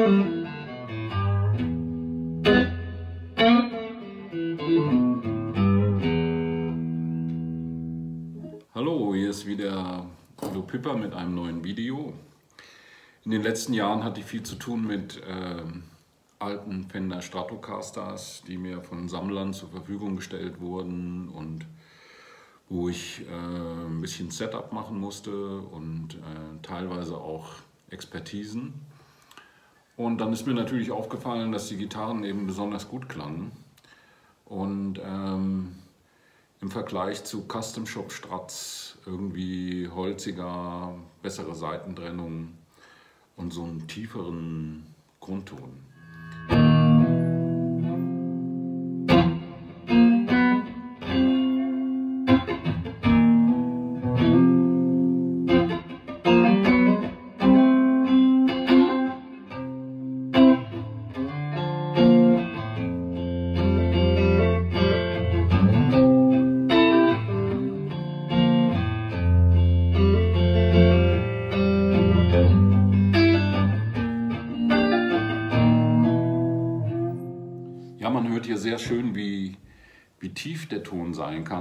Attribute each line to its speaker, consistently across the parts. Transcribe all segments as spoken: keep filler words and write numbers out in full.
Speaker 1: Hallo, hier ist wieder Udo Pipper mit einem neuen Video. In den letzten Jahren hatte ich viel zu tun mit äh, alten Fender Stratocasters, die mir von Sammlern zur Verfügung gestellt wurden und wo ich äh, ein bisschen Setup machen musste und äh, teilweise auch Expertisen. Und dann ist mir natürlich aufgefallen, dass die Gitarren eben besonders gut klangen. Und ähm, im Vergleich zu Custom Shop Strats irgendwie holziger, bessere Saitentrennung und so einen tieferen Grundton. Ja, man hört hier sehr schön, wie, wie tief der Ton sein kann.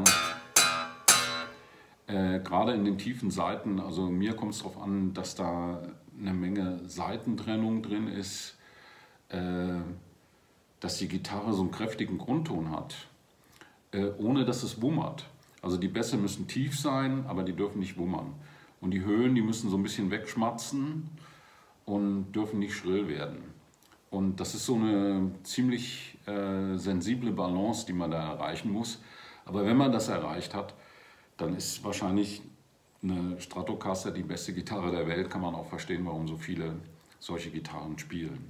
Speaker 1: Äh, gerade in den tiefen Saiten, also mir kommt es darauf an, dass da eine Menge Saitentrennung drin ist, äh, dass die Gitarre so einen kräftigen Grundton hat, äh, ohne dass es wummert. Also die Bässe müssen tief sein, aber die dürfen nicht wummern. Und die Höhen, die müssen so ein bisschen wegschmatzen und dürfen nicht schrill werden. Und das ist so eine ziemlich äh, sensible Balance, die man da erreichen muss. Aber wenn man das erreicht hat, dann ist wahrscheinlich eine Stratocaster die beste Gitarre der Welt. Kann man auch verstehen, warum so viele solche Gitarren spielen.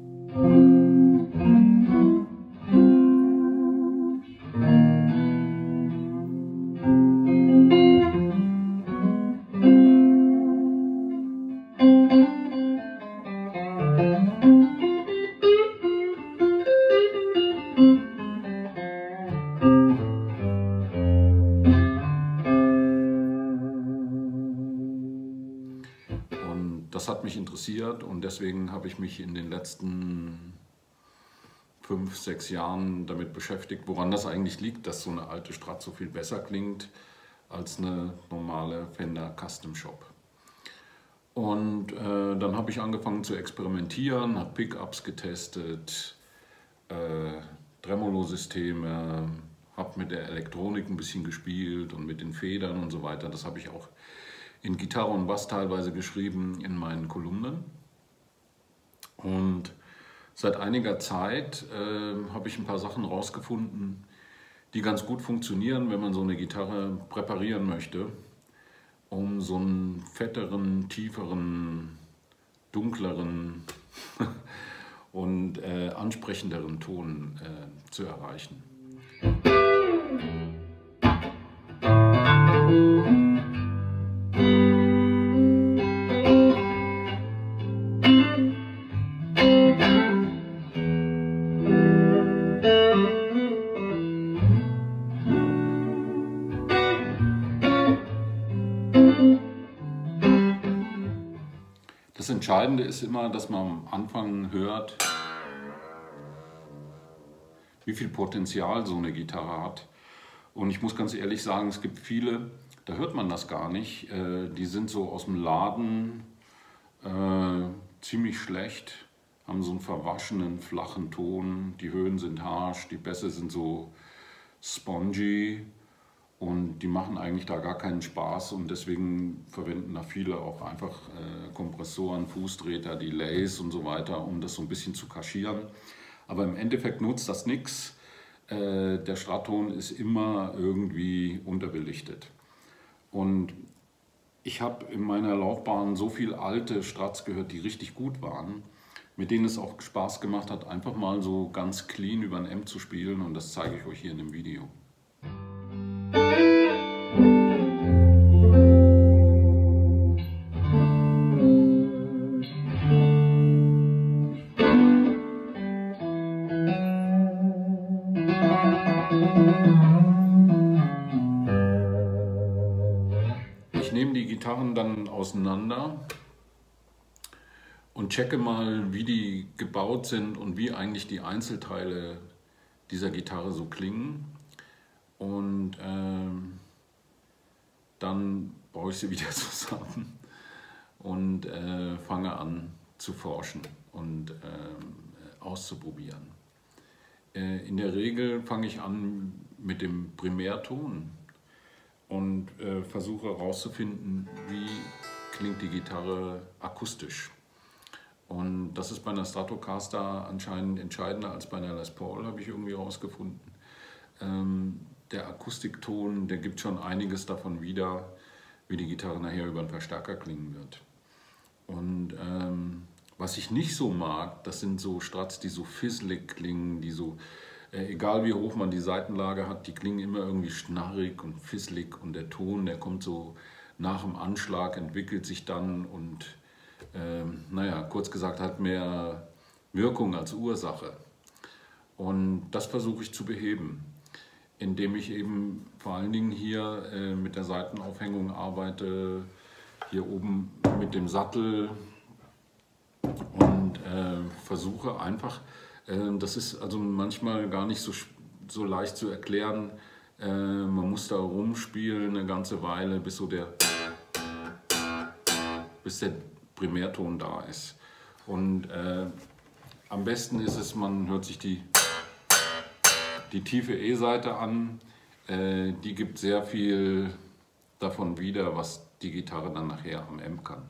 Speaker 1: Das hat mich interessiert und deswegen habe ich mich in den letzten fünf, sechs Jahren damit beschäftigt, woran das eigentlich liegt, dass so eine alte Strat so viel besser klingt als eine normale Fender Custom Shop. Und äh, dann habe ich angefangen zu experimentieren, habe Pickups getestet, äh, Tremolo-Systeme, habe mit der Elektronik ein bisschen gespielt und mit den Federn und so weiter. Das habe ich auch in Gitarre und Bass teilweise geschrieben in meinen Kolumnen. Und seit einiger Zeit äh, habe ich ein paar Sachen rausgefunden, die ganz gut funktionieren, wenn man so eine Gitarre präparieren möchte, um so einen fetteren, tieferen, dunkleren und äh, ansprechenderen Ton äh, zu erreichen. Das Entscheidende ist immer, dass man am Anfang hört, wie viel Potenzial so eine Gitarre hat. Und ich muss ganz ehrlich sagen, es gibt viele, da hört man das gar nicht. Die sind so aus dem Laden äh, ziemlich schlecht, haben so einen verwaschenen, flachen Ton. Die Höhen sind harsch, die Bässe sind so spongy. Und die machen eigentlich da gar keinen Spaß und deswegen verwenden da viele auch einfach äh, Kompressoren, Fußtreter, Delays und so weiter, um das so ein bisschen zu kaschieren. Aber im Endeffekt nutzt das nichts. Äh, der Stratton ist immer irgendwie unterbelichtet. Und ich habe in meiner Laufbahn so viele alte Strats gehört, die richtig gut waren, mit denen es auch Spaß gemacht hat, einfach mal so ganz clean über ein Amp zu spielen und das zeige ich euch hier in dem Video. Ich nehme die Gitarren dann auseinander und checke mal, wie die gebaut sind und wie eigentlich die Einzelteile dieser Gitarre so klingen. Und ähm, dann baue ich sie wieder zusammen und äh, fange an zu forschen und äh, auszuprobieren. Äh, in der Regel fange ich an mit dem Primärton und äh, versuche herauszufinden, wie klingt die Gitarre akustisch. Und das ist bei einer Stratocaster anscheinend entscheidender als bei einer Les Paul, habe ich irgendwie herausgefunden. Ähm, der Akustikton, der gibt schon einiges davon wieder, wie die Gitarre nachher über einen Verstärker klingen wird. Und ähm, was ich nicht so mag, das sind so Strats, die so fizzlig klingen, die so, äh, egal wie hoch man die Seitenlage hat, die klingen immer irgendwie schnarrig und fizzlig und der Ton, der kommt so nach dem Anschlag, entwickelt sich dann und ähm, naja, kurz gesagt, hat mehr Wirkung als Ursache. Und das versuche ich zu beheben, indem ich eben vor allen Dingen hier äh, mit der Seitenaufhängung arbeite, hier oben mit dem Sattel und äh, versuche einfach, äh, das ist also manchmal gar nicht so, so leicht zu erklären, äh, man muss da rumspielen eine ganze Weile, bis so der, bis der Primärton da ist. Und äh, am besten ist es, man hört sich die Die tiefe E-Seite an, äh, die gibt sehr viel davon wieder, was die Gitarre dann nachher am M kann.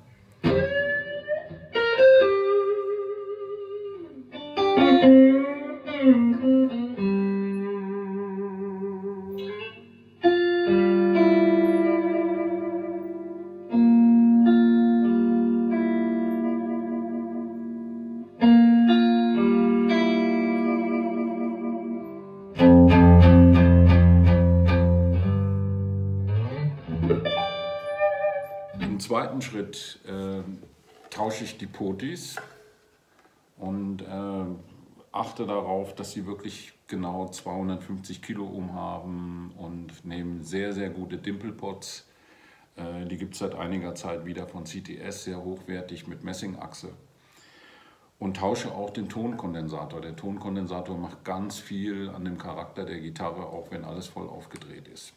Speaker 1: Im zweiten Schritt äh, tausche ich die Potis und äh, achte darauf, dass sie wirklich genau zweihundertfünfzig Kiloohm haben und nehme sehr, sehr gute Dimplepots. Äh, die gibt es seit einiger Zeit wieder von C T S, sehr hochwertig mit Messingachse. Und tausche auch den Tonkondensator. Der Tonkondensator macht ganz viel an dem Charakter der Gitarre, auch wenn alles voll aufgedreht ist.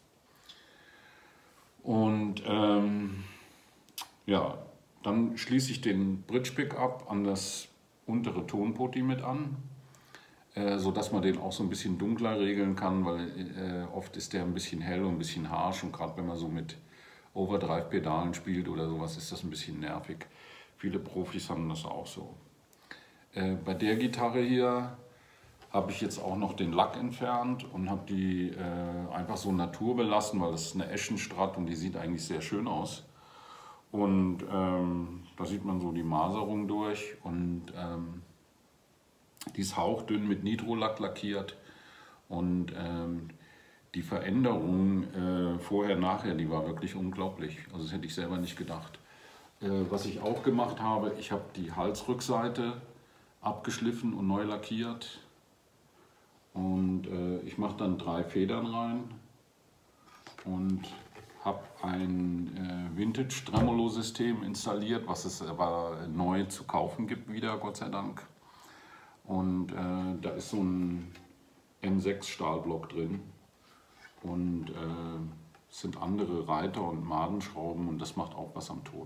Speaker 1: Und ähm, ja, dann schließe ich den Bridge-Pickup an das untere Tonpoti mit an, äh, sodass man den auch so ein bisschen dunkler regeln kann, weil äh, oft ist der ein bisschen hell und ein bisschen harsch und gerade wenn man so mit Overdrive-Pedalen spielt oder sowas, ist das ein bisschen nervig. Viele Profis haben das auch so. Äh, bei der Gitarre hier habe ich jetzt auch noch den Lack entfernt und habe die äh, einfach so Natur belassen, weil das ist eine Eschenstrat und die sieht eigentlich sehr schön aus. Und ähm, da sieht man so die Maserung durch und ähm, die ist hauchdünn mit Nitrolack lackiert und ähm, die Veränderung äh, vorher, nachher, die war wirklich unglaublich. Also das hätte ich selber nicht gedacht. Äh, was ich auch gemacht habe, ich habe die Halsrückseite abgeschliffen und neu lackiert und äh, ich mache dann drei Federn rein und habe ein äh, Vintage-Tremolo-System installiert, was es aber neu zu kaufen gibt wieder, Gott sei Dank. Und äh, da ist so ein M sechs Stahlblock drin und äh, es sind andere Reiter und Madenschrauben und das macht auch was am Ton.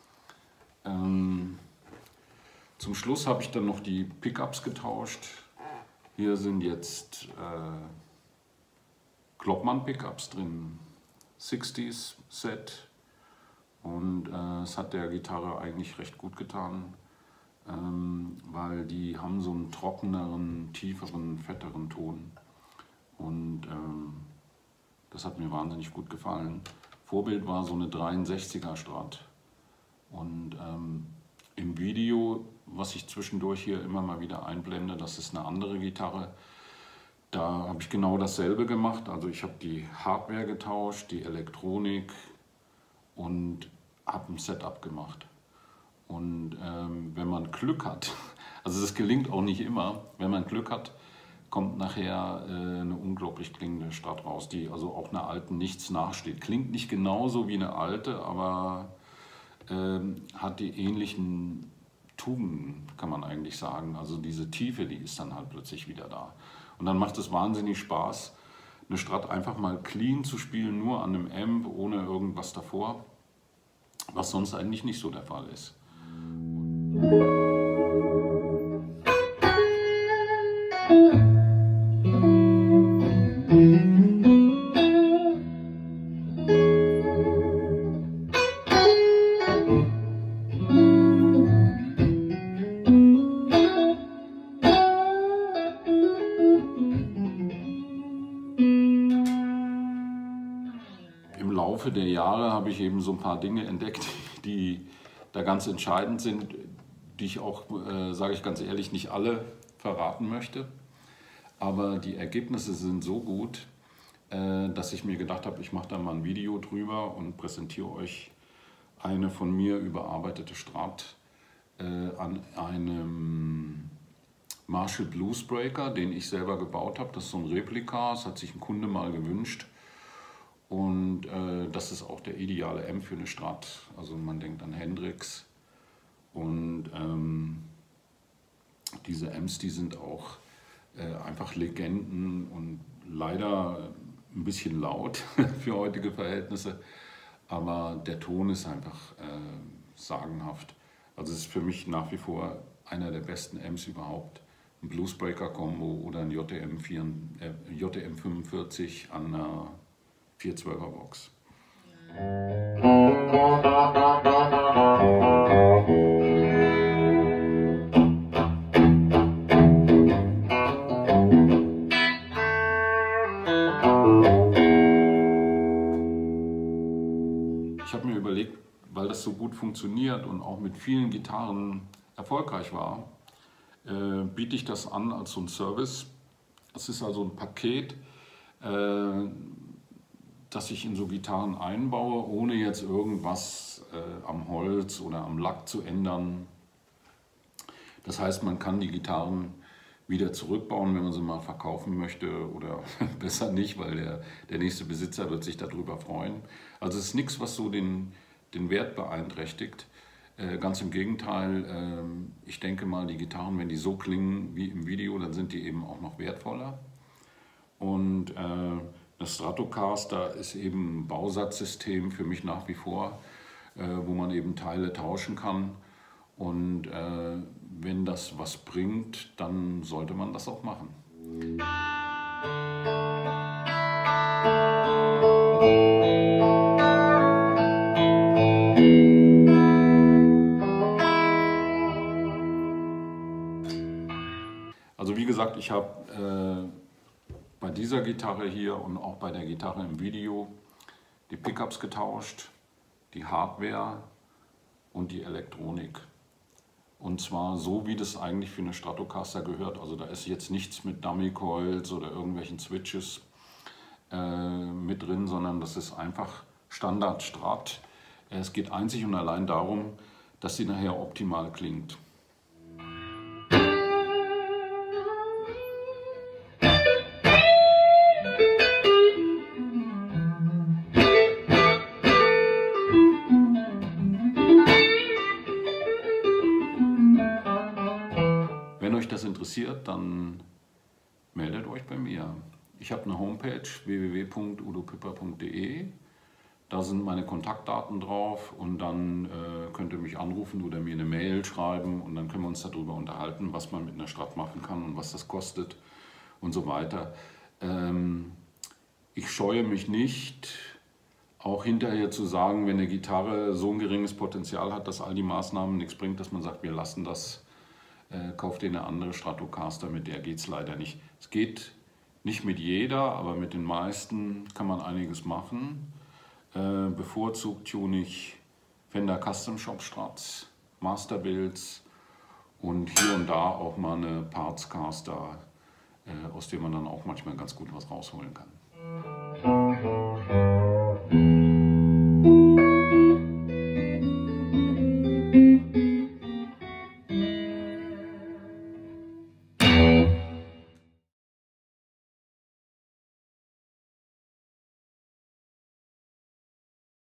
Speaker 1: Ähm, zum Schluss habe ich dann noch die Pickups getauscht. Hier sind jetzt äh, Kloppmann-Pickups drin. sechziger Set und äh, es hat der Gitarre eigentlich recht gut getan, ähm, weil die haben so einen trockeneren, tieferen, fetteren Ton und ähm, das hat mir wahnsinnig gut gefallen. Vorbild war so eine dreiundsechziger Strat und ähm, im Video, was ich zwischendurch hier immer mal wieder einblende, das ist eine andere Gitarre. Da habe ich genau dasselbe gemacht, also ich habe die Hardware getauscht, die Elektronik und habe ein Setup gemacht. Und ähm, wenn man Glück hat, also das gelingt auch nicht immer, wenn man Glück hat, kommt nachher äh, eine unglaublich klingende Strat raus, die also auch einer alten nichts nachsteht. Klingt nicht genauso wie eine alte, aber ähm, hat die ähnlichen Tugenden, kann man eigentlich sagen. Also diese Tiefe, die ist dann halt plötzlich wieder da. Und dann macht es wahnsinnig Spaß, eine Strat einfach mal clean zu spielen, nur an einem Amp, ohne irgendwas davor, was sonst eigentlich nicht so der Fall ist. Im Laufe der Jahre habe ich eben so ein paar Dinge entdeckt, die da ganz entscheidend sind, die ich auch, äh, sage ich ganz ehrlich, nicht alle verraten möchte. Aber die Ergebnisse sind so gut, äh, dass ich mir gedacht habe, ich mache da mal ein Video drüber und präsentiere euch eine von mir überarbeitete Strat äh, an einem Marshall Bluesbreaker, den ich selber gebaut habe. Das ist so ein Replika, das hat sich ein Kunde mal gewünscht. Und äh, das ist auch der ideale Amp für eine Strat. Also man denkt an Hendrix. Und ähm, diese Amps, die sind auch äh, einfach Legenden und leider ein bisschen laut für heutige Verhältnisse. Aber der Ton ist einfach äh, sagenhaft. Also es ist für mich nach wie vor einer der besten Amps überhaupt. Ein Bluesbreaker-Kombo oder ein J T M, vier, äh, J T M fünfundvierzig an einer vierhundertzwölfer Box. Ich habe mir überlegt, weil das so gut funktioniert und auch mit vielen Gitarren erfolgreich war, äh, biete ich das an als so ein Service. Es ist also ein Paket, äh, dass ich in so Gitarren einbaue, ohne jetzt irgendwas äh, am Holz oder am Lack zu ändern. Das heißt, man kann die Gitarren wieder zurückbauen, wenn man sie mal verkaufen möchte, oder besser nicht, weil der, der nächste Besitzer wird sich darüber freuen. Also es ist nichts, was so den, den Wert beeinträchtigt. Äh, ganz im Gegenteil, äh, ich denke mal, die Gitarren, wenn die so klingen wie im Video, dann sind die eben auch noch wertvoller. Und äh, das Stratocaster ist eben ein Bausatzsystem für mich nach wie vor, äh, wo man eben Teile tauschen kann. Und äh, wenn das was bringt, dann sollte man das auch machen. Also wie gesagt, ich habe äh, bei dieser Gitarre hier und auch bei der Gitarre im Video die Pickups getauscht, die Hardware und die Elektronik. Und zwar so, wie das eigentlich für eine Stratocaster gehört. Also da ist jetzt nichts mit Dummy Coils oder irgendwelchen Switches äh, mit drin, sondern das ist einfach Standard Strat. Es geht einzig und allein darum, dass sie nachher optimal klingt. Wenn euch das interessiert, dann meldet euch bei mir. Ich habe eine Homepage w w w punkt udo pipper punkt de. Da sind meine Kontaktdaten drauf und dann äh, könnt ihr mich anrufen oder mir eine Mail schreiben und dann können wir uns darüber unterhalten, was man mit einer Strat machen kann und was das kostet und so weiter. Ähm, ich scheue mich nicht, auch hinterher zu sagen, wenn eine Gitarre so ein geringes Potenzial hat, dass all die Maßnahmen nichts bringt, dass man sagt, wir lassen das, äh, kauft ihr eine andere Stratocaster, mit der geht es leider nicht. Es geht nicht mit jeder, aber mit den meisten kann man einiges machen. Äh, bevorzugt tune ich Fender Custom Shop Strats, Masterbuilds und hier und da auch mal eine Partscaster, äh, aus der man dann auch manchmal ganz gut was rausholen kann.